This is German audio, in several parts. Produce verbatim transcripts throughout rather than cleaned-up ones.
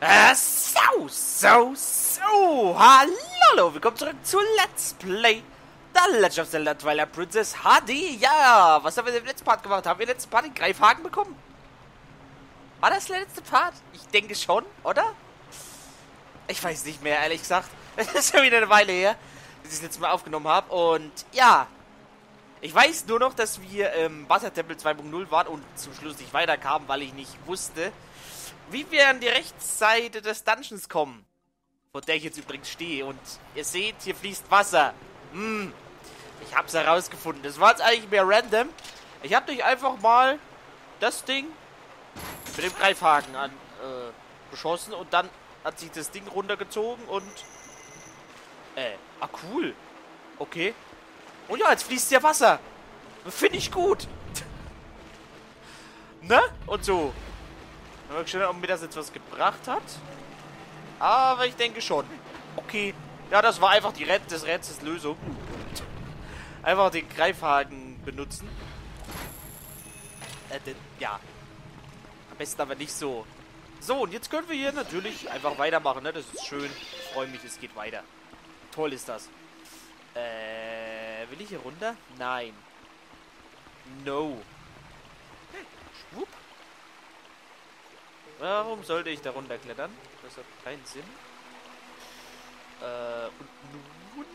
Äh, so, so, so. Hallo, willkommen zurück zu Let's Play The Legend of Zelda Twilight Princess H D. Ja, was haben wir im letzten Part gemacht? Haben wir im letzten Part den Greifhaken bekommen? War das der letzte Part? Ich denke schon, oder? Ich weiß nicht mehr, ehrlich gesagt. Es ist schon wieder eine Weile her, dass ich das letzte Mal aufgenommen habe. Und ja, ich weiß nur noch, dass wir im Wassertempel zwei Punkt null waren und zum Schluss nicht weiterkamen, weil ich nicht wusste, wie wir an die Rechtsseite des Dungeons kommen. Vor der ich jetzt übrigens stehe. Und ihr seht, hier fließt Wasser. Hm, ich hab's herausgefunden. Das war jetzt eigentlich mehr random. Ich hab durch einfach mal das Ding mit dem Greifhaken an, äh, geschossen. Und dann hat sich das Ding runtergezogen und... Äh, ah cool. Okay. Und ja, jetzt fließt ja Wasser. Finde ich gut. Ne? Und so. Ich weiß nicht, ob mir das jetzt was gebracht hat. Aber ich denke schon. Okay. Ja, das war einfach die Rätsel des Rätsels Lösung. Einfach den Greifhaken benutzen. Äh, ja. Am besten aber nicht so. So, und jetzt können wir hier natürlich einfach weitermachen, ne? Das ist schön. Ich freue mich, es geht weiter. Toll ist das. Äh, will ich hier runter? Nein. No. Schwupp. Warum sollte ich da runterklettern? Das hat keinen Sinn. Äh, und nun?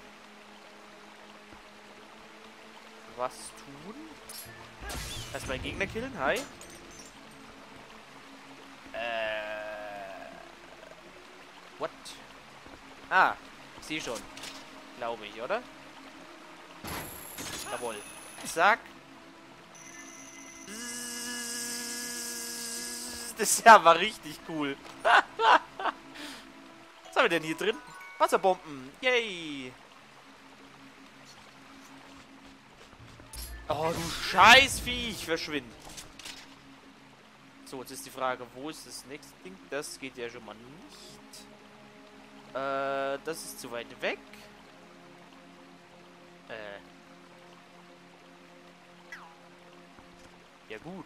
Was tun? Erstmal einen Gegner killen. Hi. Äh. What? Ah, ich sehe schon. Glaube ich, oder? Jawohl. Zack. Das ja war richtig cool. Was haben wir denn hier drin? Wasserbomben. Yay. Oh, du Scheißviech. Verschwind. So, jetzt ist die Frage, wo ist das nächste Ding? Das geht ja schon mal nicht. Äh, das ist zu weit weg. Äh. Ja, gut.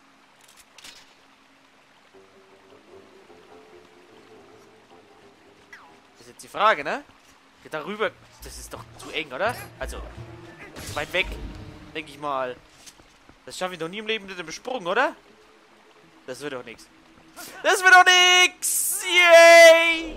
Das ist jetzt die Frage, ne? Geht darüber. Das ist doch zu eng, oder? Also, zu weit weg. Denke ich mal. Das schaffe ich doch nie im Leben mit dem Sprung, oder? Das wird doch nichts. Das wird doch nichts! Yay!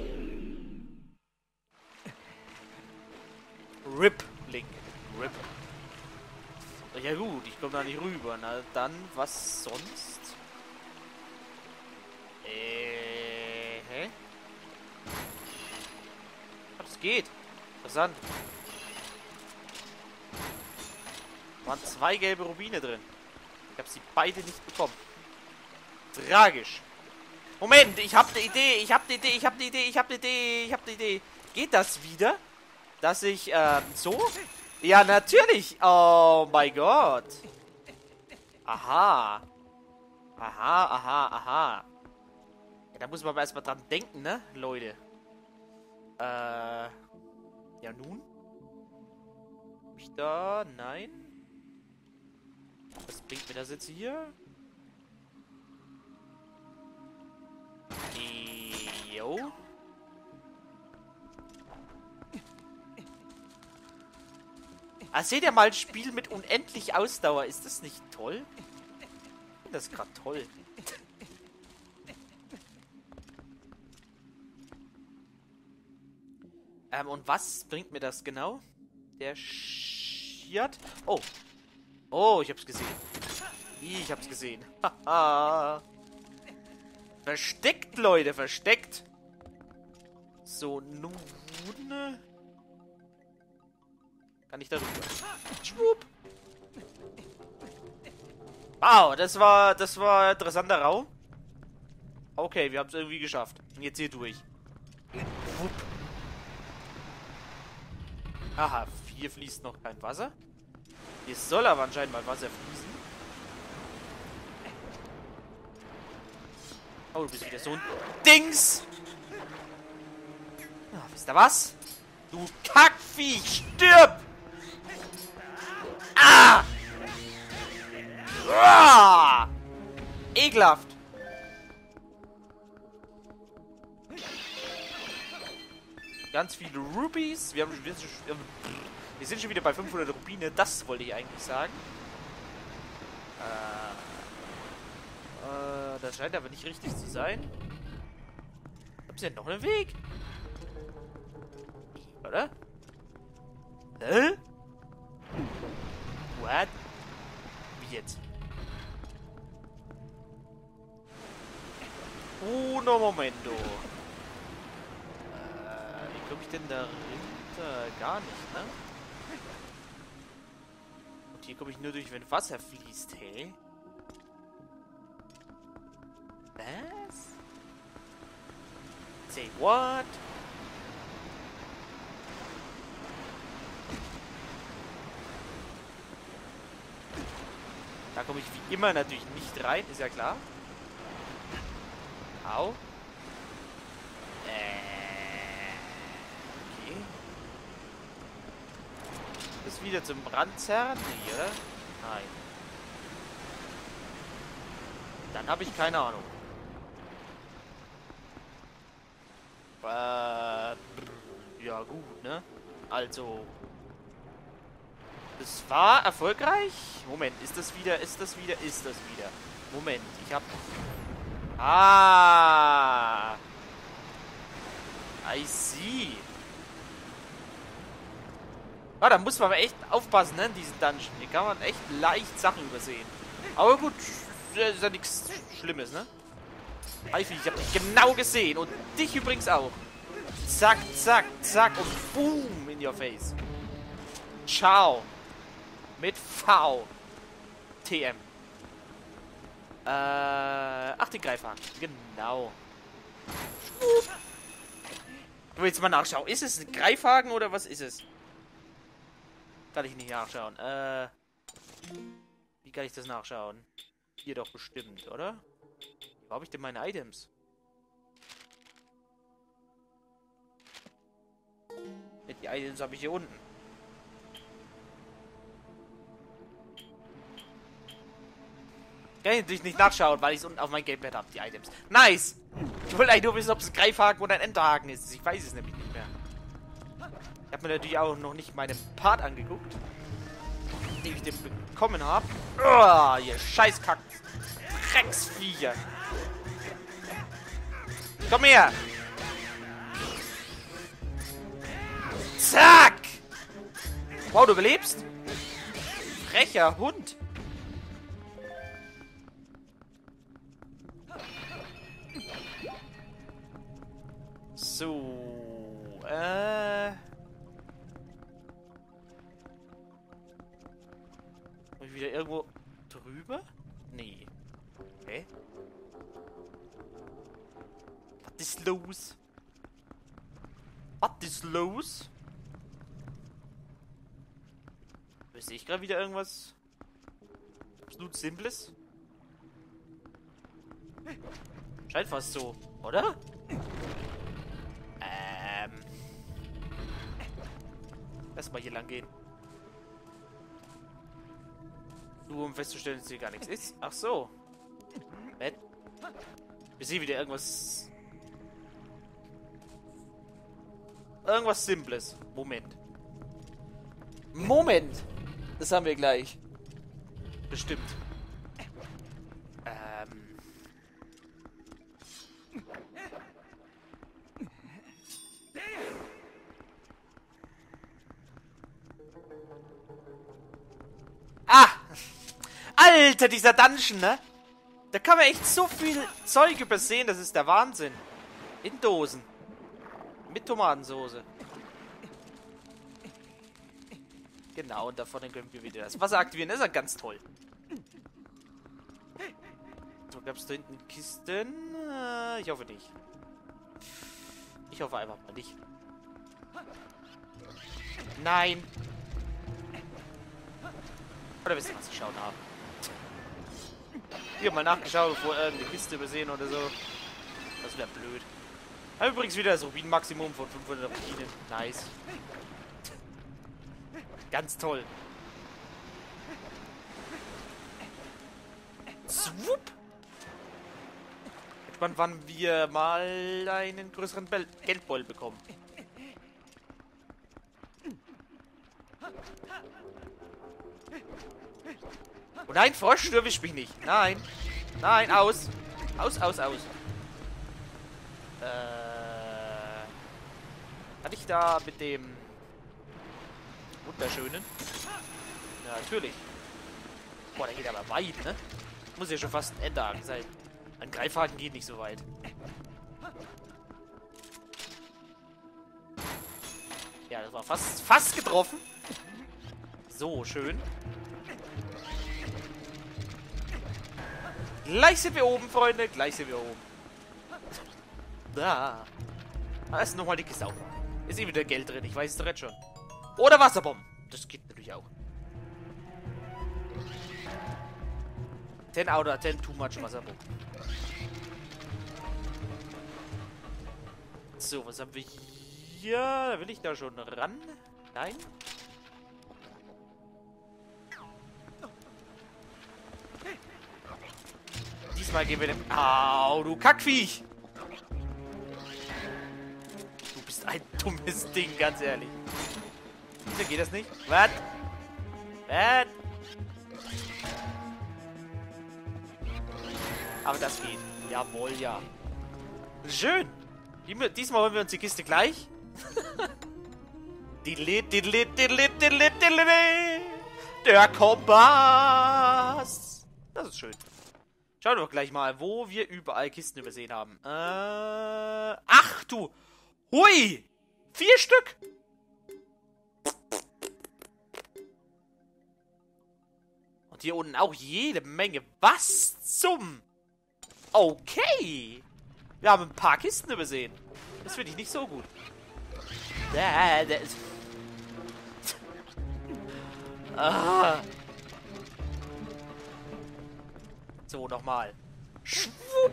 Rip, Link. Rip. Ja gut, ich komme da nicht rüber. Na dann, was sonst? Äh, hä? Das geht. Interessant. Waren zwei gelbe Rubine drin. Ich habe sie beide nicht bekommen. Tragisch. Moment, ich habe eine Idee, ich habe eine Idee, ich habe eine Idee, ich habe eine Idee, ich habe eine Idee. Geht das wieder? Dass ich, ähm, so? Ja, natürlich. Oh mein Gott. Aha. Aha, aha, aha. Ja, da muss man aber erstmal dran denken, ne, Leute. Äh. Ja, nun? Ich da? Nein. Was bringt mir das jetzt hier? Jo. Ah, seht ihr mal, ein Spiel mit unendlich Ausdauer. Ist das nicht toll? Ich finde das gerade toll. ähm, und was bringt mir das genau? Der schiert. Oh. Oh, ich hab's gesehen. Ich hab's gesehen. Haha. Versteckt, Leute, versteckt. So, nun... Kann ich darüber. Schwupp. Wow, das war, das war ein interessanter Raum. Okay, wir haben es irgendwie geschafft. Und jetzt hier durch. Schwupp. Aha, hier fließt noch kein Wasser. Hier soll aber anscheinend mal Wasser fließen. Oh, du bist wieder so ein Dings. Ja, wisst ihr was? Du Kackviech, stirb! Ah! Ah! Ekelhaft. Ganz viele Rubies. Wir, haben, wir, sind, wir sind schon wieder bei fünfhundert Rubine. Das wollte ich eigentlich sagen. Äh, äh, das scheint aber nicht richtig zu sein. Gibt es denn noch einen Weg? Oder? Hä? What? Wie jetzt? Uno momento. Äh, wie komme ich denn da runter? Gar nicht, ne? Und hier komme ich nur durch, wenn Wasser fließt, hey? Was? Say what? Da komme ich wie immer natürlich nicht rein, ist ja klar. Au. Äh. Okay. Das wieder zum Brandzerren? Nee, oder? Nein. Dann habe ich keine Ahnung. Äh. Ja, gut, ne? Also. Es war erfolgreich. Moment, ist das wieder, ist das wieder, ist das wieder? Moment, ich hab... Ah! I see. Ah, da muss man aber echt aufpassen, ne, in diesen Dungeon. Hier kann man echt leicht Sachen übersehen. Aber gut, das ist ja nichts Schlimmes, ne? Eifi, ich hab dich genau gesehen. Und dich übrigens auch. Zack, zack, zack. Und boom, in your face. Ciao. Mit V. T M. Äh, ach, den Greifhaken. Genau. Schwupp. Ich will jetzt mal nachschauen. Ist es ein Greifhaken oder was ist es? Kann ich nicht nachschauen. Äh, wie kann ich das nachschauen? Hier doch bestimmt, oder? Wo habe ich denn meine Items? Die Items habe ich hier unten. Kann ich natürlich nicht nachschauen, weil ich es unten auf mein Gamepad habe, die Items. Nice! Ich wollte eigentlich nur wissen, ob es ein Greifhaken oder ein Enterhaken ist. Ich weiß es nämlich nicht mehr. Ich habe mir natürlich auch noch nicht meinen Part angeguckt, den ich den bekommen habe. Oh, ihr Scheißkack. Drecksviecher. Komm her! Zack! Wow, du überlebst? Frecher Hund. So, äh... Bin ich wieder irgendwo drüber? Nee. Okay. Was ist los? Was ist los? Sehe ich gerade wieder irgendwas absolut Simples? Scheint fast so, oder? Ähm. Lass mal hier lang gehen. Nur um festzustellen, dass hier gar nichts ist. Ach so. Bett. Wir sehen wieder irgendwas. Irgendwas Simples. Moment. Moment! Das haben wir gleich. Bestimmt. Ähm. Ah! Alter, dieser Dungeon, ne? Da kann man echt so viel Zeug übersehen, das ist der Wahnsinn. In Dosen. Mit Tomatensoße. Genau, und davon können wir wieder das Wasser aktivieren. Das ist ja ganz toll. So, gab es da hinten Kisten? Äh, ich hoffe nicht. Ich hoffe einfach mal nicht. Nein! Oder wisst ihr, was ich schauen habe? Ich habe mal nachgeschaut, bevor irgendeine Kiste übersehen oder so. Das wäre blöd. Haben übrigens wieder das Rubin-Maximum von fünfhundert Rubinen. Nice. Ganz toll. Swoop! Gespannt, wann wir mal einen größeren Bel Geldbeutel bekommen. Oh nein, Frosch, du erwischst mich nicht. Nein. Nein, aus. Aus, aus, aus. Äh. Hatte ich da mit dem wunderschönen? Ja, natürlich. Boah, der geht aber weit, ne? Muss ja schon fast ein Endhaken sein. Ein Greifhaken geht nicht so weit. Ja, das war fast, fast getroffen. So, schön. Gleich sind wir oben, Freunde. Gleich sind wir oben. Da. Da ist nochmal die Kiste auf. Ist eh wieder Geld drin. Ich weiß es doch jetzt schon. Oder Wasserbomben. Das geht natürlich auch. ten out of ten, too much Wasserbomben. So, was haben wir hier? Da will ich da schon ran. Nein. Diesmal gehen wir dem... Au, du Kackviech! Du bist ein dummes Ding, ganz ehrlich. Wieso geht das nicht? Was? Was? Aber das geht. Jawohl, ja. Schön. Diesmal holen wir uns die Kiste gleich. Der Kompass. Das ist schön. Schauen wir doch gleich mal, wo wir überall Kisten übersehen haben. Äh, ach du. Hui. Vier Stück. Und hier unten auch jede Menge. Was zum... Okay. Wir haben ein paar Kisten übersehen. Das finde ich nicht so gut. Da, da ist... Ah. So, nochmal. Schwupp.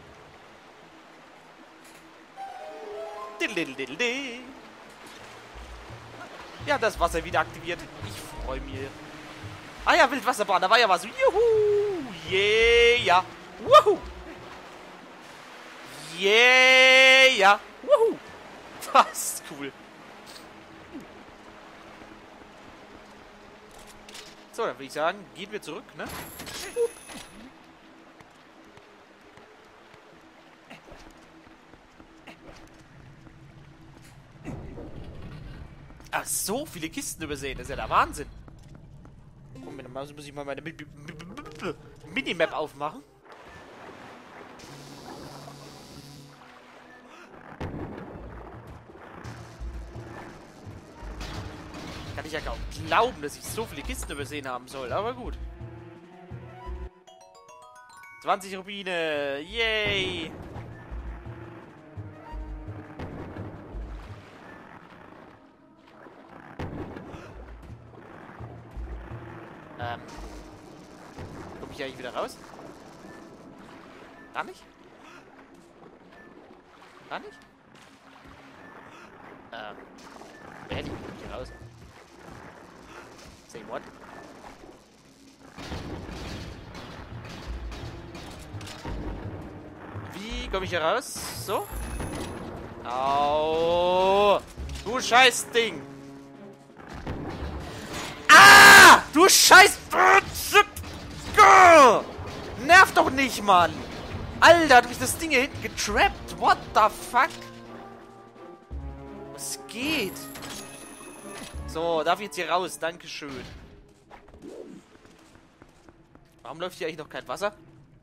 Ja, das Wasser wieder aktiviert. Ich freue mich. Ah ja, Wildwasserbahn, da war ja was. Juhu. Yeah. Wuhu. Yeah. Wuhu. Das ist cool. So, dann würde ich sagen, gehen wir zurück, ne? Ach, so viele Kisten übersehen. Das ist ja der Wahnsinn. Moment mal, muss ich mal meine Minimap aufmachen. Kann ich ja kaum glauben, dass ich so viele Kisten übersehen haben soll. Aber gut. zwanzig Rubine. Yay. Ähm. Komme ich eigentlich wieder raus? Gar nicht? Gar nicht? Ähm. Wer hätte ich hier raus? Say what? Wie komme ich hier raus? So? Au! Du scheiß Ding! Ah! Du scheiß... Nerv doch nicht, Mann! Alter, hat mich das Ding hier hinten getrappt. What the fuck? Was geht? So, darf ich jetzt hier raus? Dankeschön. Warum läuft hier eigentlich noch kein Wasser?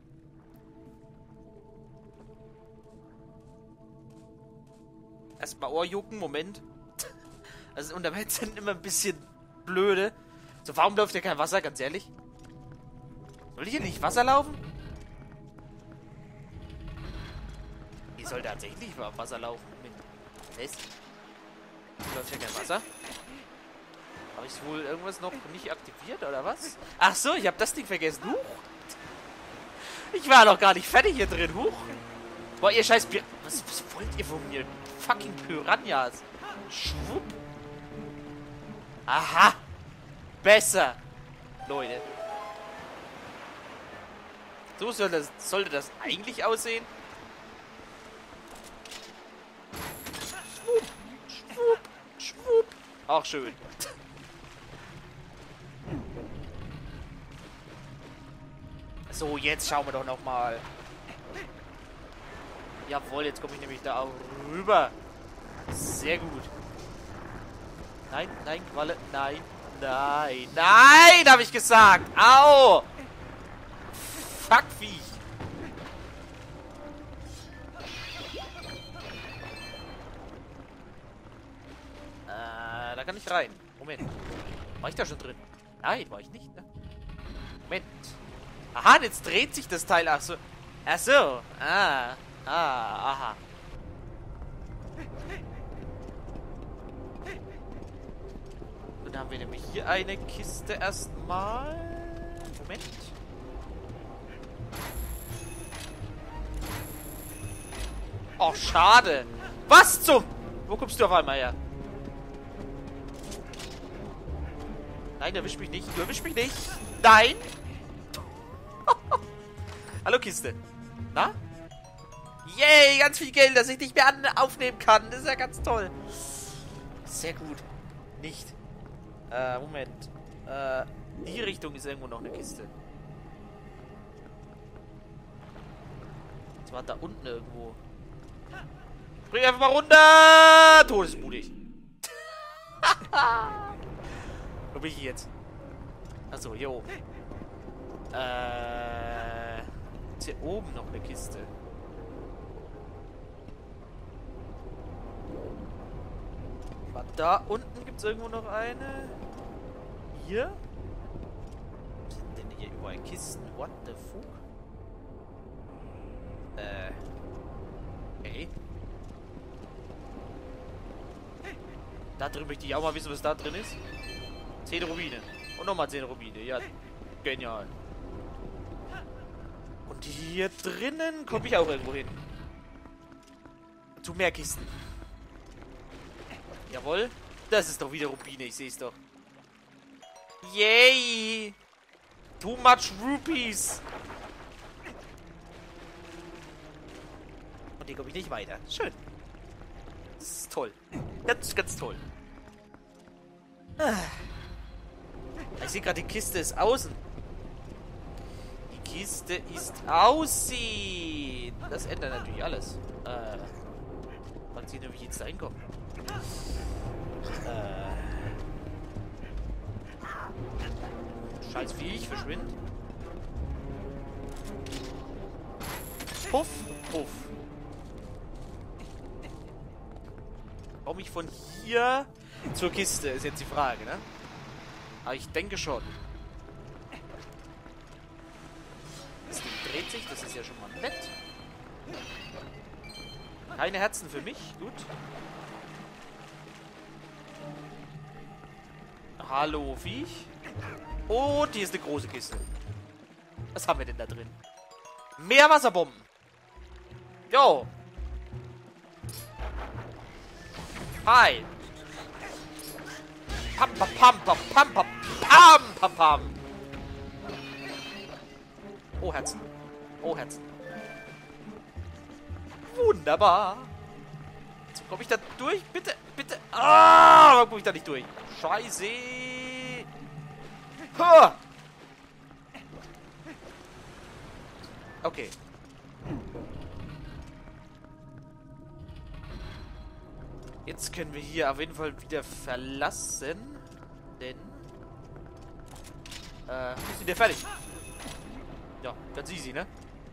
Erstmal Ohrjucken, Moment. Also unterm Headset immer ein bisschen blöde. So, warum läuft hier kein Wasser, ganz ehrlich? Soll hier nicht Wasser laufen? Hier soll tatsächlich Wasser laufen. Mist. Läuft hier kein Wasser? Habe ich wohl irgendwas noch nicht aktiviert, oder was? Ach so, ich habe das Ding vergessen. Huch. Ich war noch gar nicht fertig hier drin. Huch. Boah, ihr scheiß Pir... Was, was wollt ihr von mir? Fucking Piranhas. Schwupp. Aha. Besser. Leute. So soll das, sollte das eigentlich aussehen. Schwupp. Schwupp. Schwupp. Auch schön. So, jetzt schauen wir doch nochmal. Jawohl, jetzt komme ich nämlich da auch rüber. Sehr gut. Nein, nein, Qualle, nein, nein, nein, habe ich gesagt. Au! Fuck, Viech. Äh, da kann ich rein. Moment. War ich da schon drin? Nein, war ich nicht, ne? Moment. Aha, jetzt dreht sich das Teil. Ach so. Ach so. Ah. Ah, aha. Dann haben wir nämlich hier eine Kiste erstmal. Moment. Oh, schade. Was zum... Wo kommst du auf einmal her? Nein, du erwischt mich nicht. Du erwischt mich nicht. Nein. Hallo, Kiste. Na? Yay, ganz viel Geld, das ich nicht mehr an aufnehmen kann. Das ist ja ganz toll. Sehr gut. Nicht. Äh, Moment. Äh, die Richtung ist irgendwo noch eine Kiste. Das war da unten irgendwo. Spring einfach mal runter! Todesmutig. Wo bin ich jetzt? Achso, hier oben. Äh. Ist hier oben noch eine Kiste. Da unten gibt es irgendwo noch eine. Hier? Was sind denn hier überall Kisten? What the fuck? Äh. Okay. Da drin möchte ich auch mal wissen, was da drin ist. zehn Rubine. Und nochmal zehn Rubine. Ja, genial. Und hier drinnen komme ich auch irgendwo hin. Zu mehr Kisten. Jawohl. Das ist doch wieder Rubine, ich sehe es doch. Yay! Too much Rupees! Und hier komme ich nicht weiter. Schön. Das ist toll. Ganz, ganz toll. Ich sehe gerade, die Kiste ist außen. Die Kiste ist außen. Das ändert natürlich alles. Äh. Mal sehen, wie ich jetzt da hinkomme. Äh. Scheiß Viech, verschwind. Puff, puff. Komme ich von hier zur Kiste, ist jetzt die Frage, ne? Aber ich denke schon. Das Ding dreht sich, das ist ja schon mal nett. Keine Herzen für mich, gut. Hallo, Viech. Und hier ist eine große Kiste. Was haben wir denn da drin? Mehr Wasserbomben. Jo. Hi. Pam, pam, pam, pam, pam, pam, pam, pam, pam. Oh, Herzen. Oh, Herzen. Wunderbar. Jetzt komme ich da durch. Bitte, bitte. Ah, warum komme ich da nicht durch? Scheiße. Ha. Okay. Jetzt können wir hier auf jeden Fall wieder verlassen. Denn... Äh, ist wieder fertig. Ja, ganz easy, ne?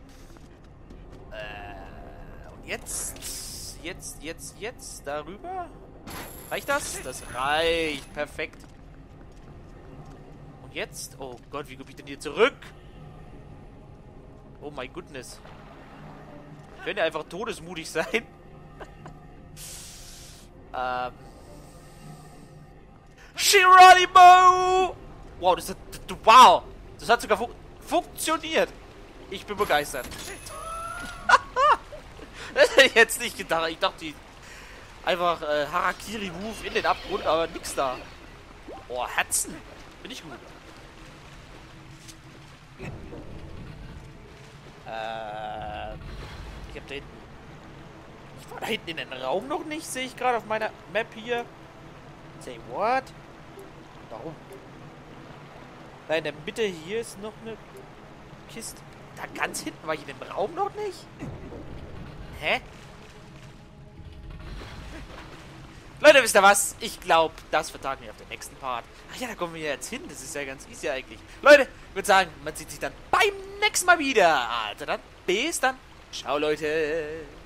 Äh, und jetzt... Jetzt, jetzt, jetzt darüber? Reicht das? Das reicht. Perfekt. Und jetzt? Oh Gott, wie komme ich denn hier zurück? Oh my goodness. Ich könnte einfach todesmutig sein. ähm. Geronimo! Wow, das hat... Wow! Das hat sogar fun funktioniert. Ich bin begeistert. Das hätte ich jetzt nicht gedacht. Ich dachte, die einfach äh, Harakiri-Move in den Abgrund, aber nix da. Oh, Herzen. Bin ich gut. Äh, ich hab da hinten... Ich war da hinten in den Raum noch nicht, sehe ich gerade auf meiner Map hier. Say what? Warum? Da in der Mitte hier ist noch eine Kiste. Da ganz hinten war ich in dem Raum noch nicht? Hä? Leute, wisst ihr was? Ich glaube, das vertagen wir auf den nächsten Part. Ach ja, da kommen wir jetzt hin. Das ist ja ganz easy eigentlich. Leute, ich würde sagen, man sieht sich dann beim nächsten Mal wieder. Also dann, bis dann. Ciao, Leute.